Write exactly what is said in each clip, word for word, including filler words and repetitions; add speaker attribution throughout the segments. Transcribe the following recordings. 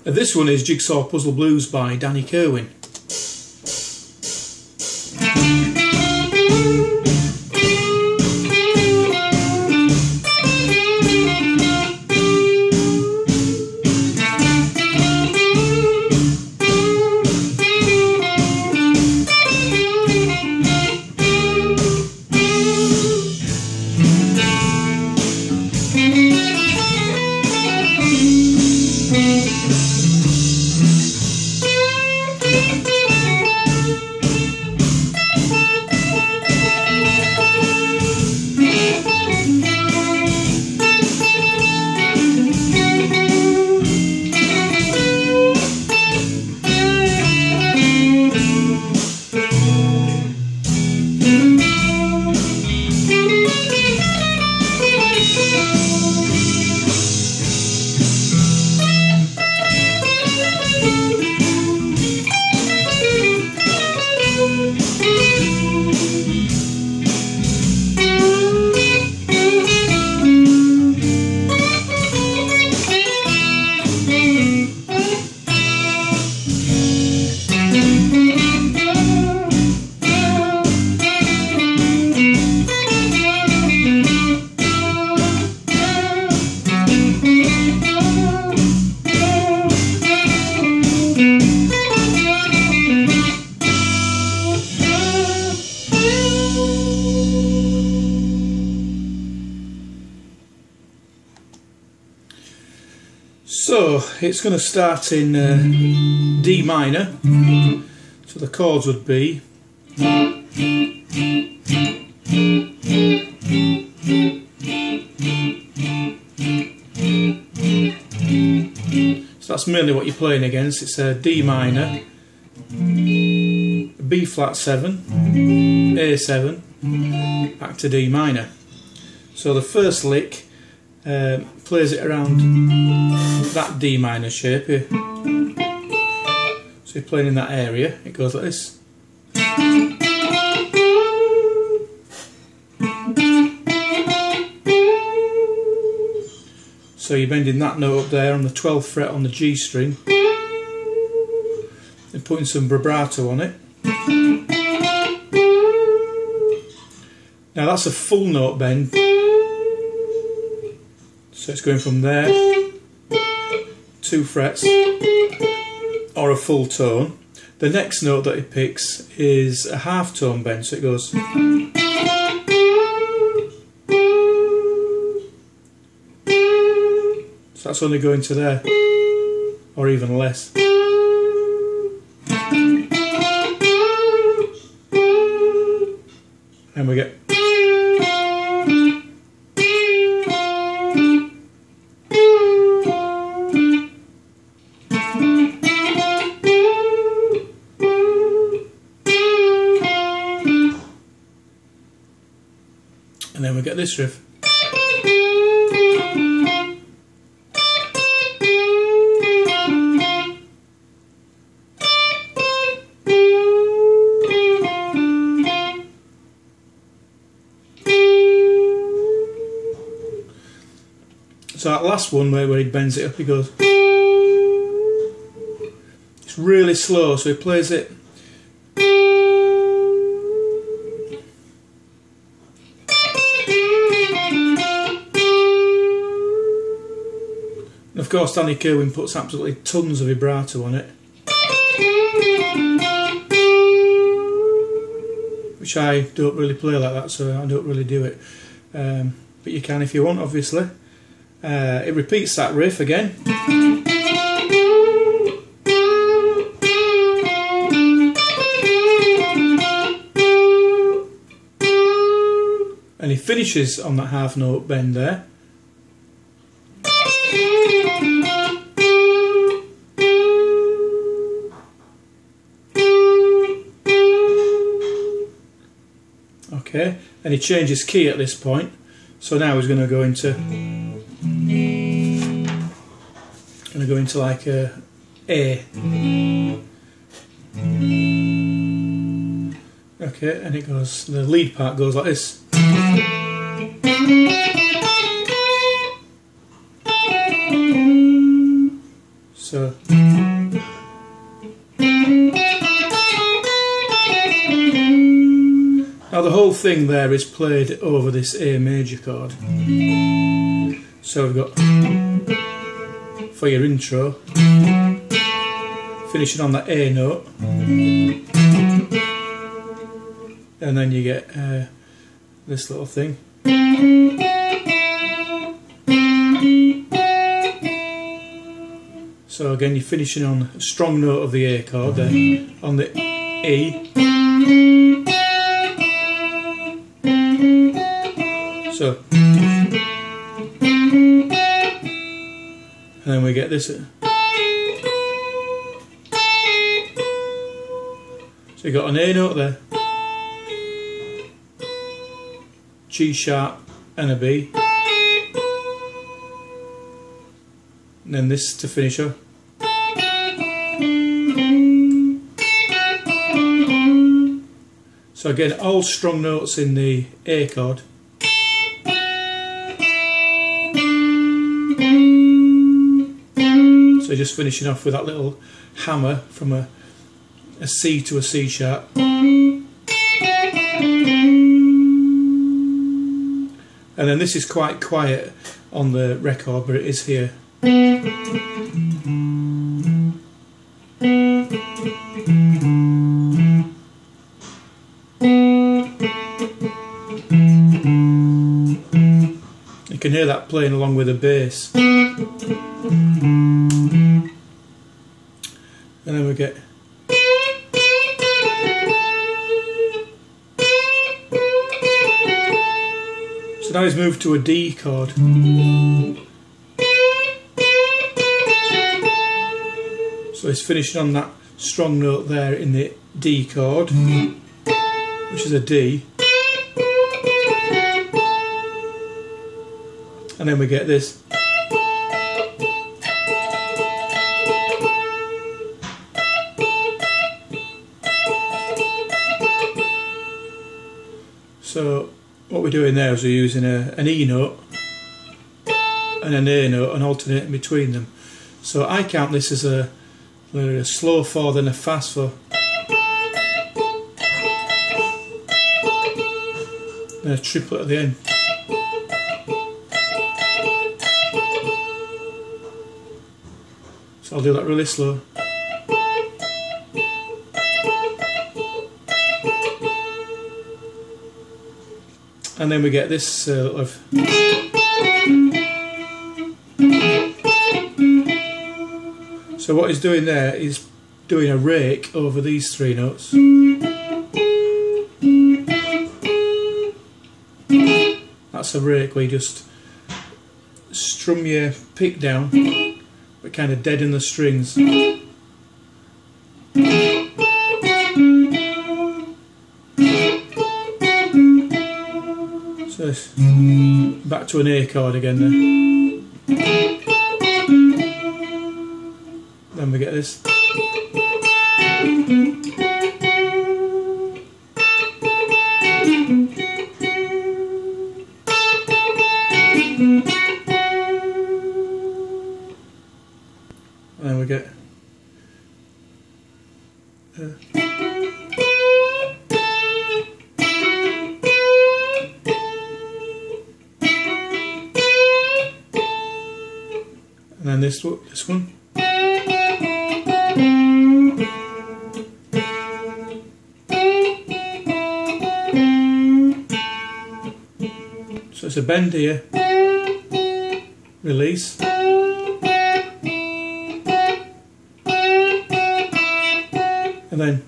Speaker 1: Uh, this one is Jigsaw Puzzle Blues by Danny Kirwan. So it's going to start in uh, D minor, so the chords would be so that's mainly what you're playing against. It's a D minor, B flat seven, A seven, back to D minor. So the first lick Uh, plays it around that D minor shape here. So you're playing in that area, it goes like this. So you're bending that note up there on the twelfth fret on the G string and putting some vibrato on it. Now that's a full note bend. So it's going from there, two frets, or a full tone. The next note that it picks is a half tone bend, so it goes. So that's only going to there, or even less. And we get. And then we get this riff. So that last one where, where he bends it up, he goes. It's really slow, so he plays it. Of course, Danny Kirwan puts absolutely tons of vibrato on it, which I don't really play like that, so I don't really do it. Um, but you can if you want, obviously. Uh, it repeats that riff again. And he finishes on that half note bend there. Okay, and he changes key at this point, so now he's going to go into going to go into like a A. Okay, and it goes. The lead part goes like this. So. thing there is played over this A major chord. So we've got, for your intro, finishing on that A note, and then you get uh, this little thing. So again, you're finishing on a strong note of the A chord there, on the E. So, and then we get this. So you've got an A note there, G sharp and a B, and then this to finish off. So again, all strong notes in the A chord. So just finishing off with that little hammer from a, a C to a C sharp. And then this is quite quiet on the record, but it is here. You can hear that playing along with the bass. And then we get so now he's moved to a D chord. So he's finishing on that strong note there in the D chord, which is a D. And then we get this. So what we're doing there is we're using a, an E note and an A note and alternating between them. So I count this as a, a slow four, then a fast four, and a triplet at the end. So I'll do that really slow. And then we get this uh, of so what he's doing there is doing a rake over these three notes. That's a rake where you just strum your pick down, but kind of deaden the strings. So back to an A chord again then. Then we get this. And then we get uh, and then this this one. So it's a bend here, release, and then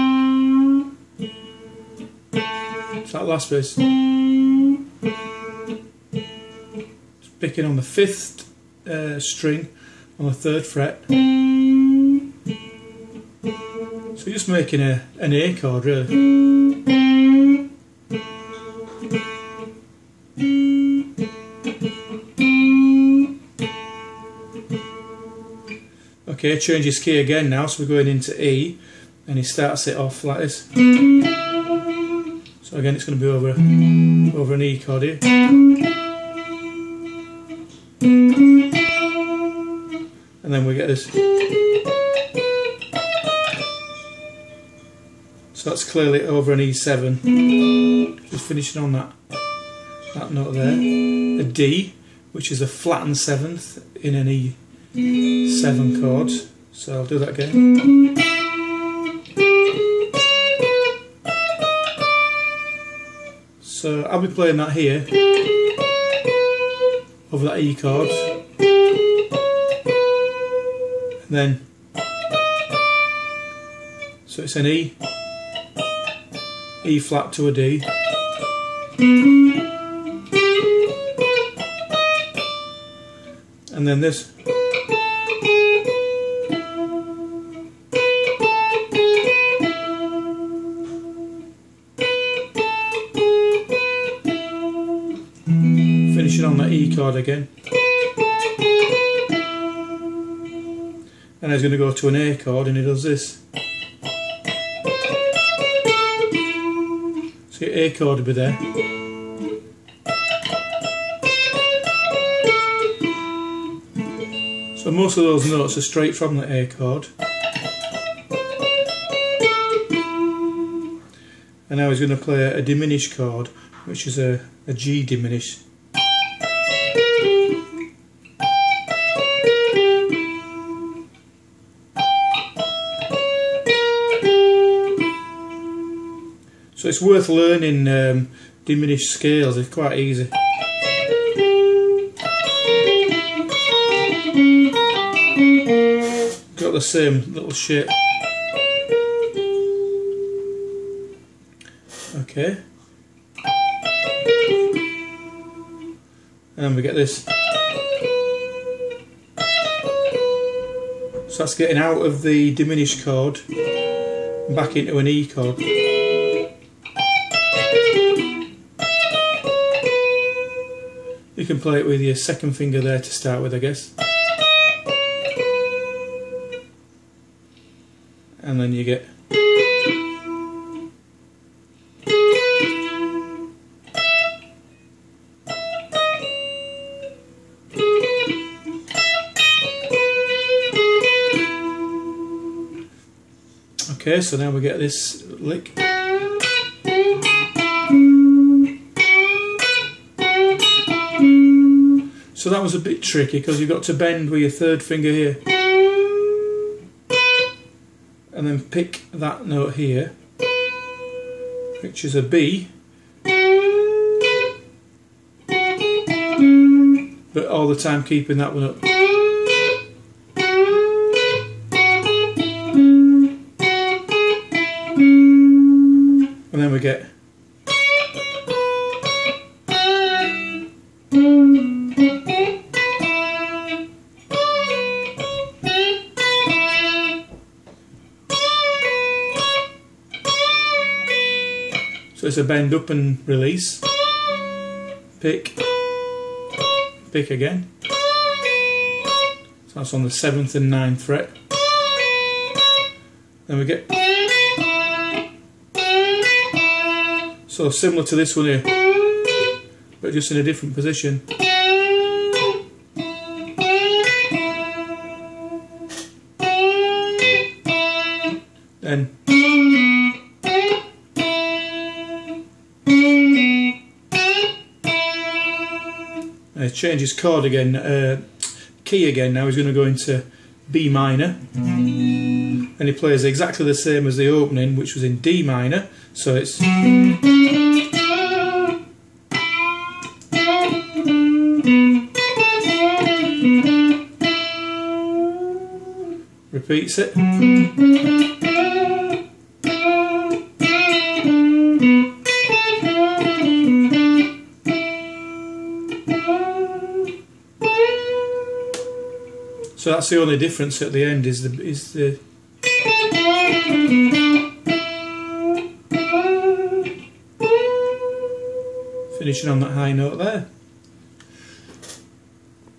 Speaker 1: it's that last bass. Just picking on the fifth uh, string on the third fret. So just making a, an A chord really. Okay, change his key again now, so we're going into E, and he starts it off like this. So again, it's going to be over over an E chord here. And then we get this. So So that's clearly over an E seven. Just finishing on that that note there. A D, which is a flattened seventh in an E seven chord. So I'll do that again. So I'll be playing that here over that E chord, and then so it's an E, E flat to a D, and then this. Finishing on that E chord again, and he's going to go to an A chord, and he does this. So your A chord will be there. So most of those notes are straight from the A chord. And now he's going to play a diminished chord, which is a, a G diminished. So it's worth learning um, diminished scales, it's quite easy. Got the same little shape. Okay. And we get this. So that's getting out of the diminished chord back into an E chord. You can play it with your second finger there to start with, I guess. And then you get okay, so now we get this lick. So that was a bit tricky because you've got to bend with your third finger here and then pick that note here, which is a B, but all the time keeping that one up. And then we get so it's a bend up and release, pick, pick again. So that's on the seventh and ninth fret. Then we get, so similar to this one here, but just in a different position. Then uh, change his chord again, uh, key again. Now he's going to go into B minor, and he plays exactly the same as the opening, which was in D minor. So it's repeats it. So that's the only difference at the end, is the is the finishing on that high note there.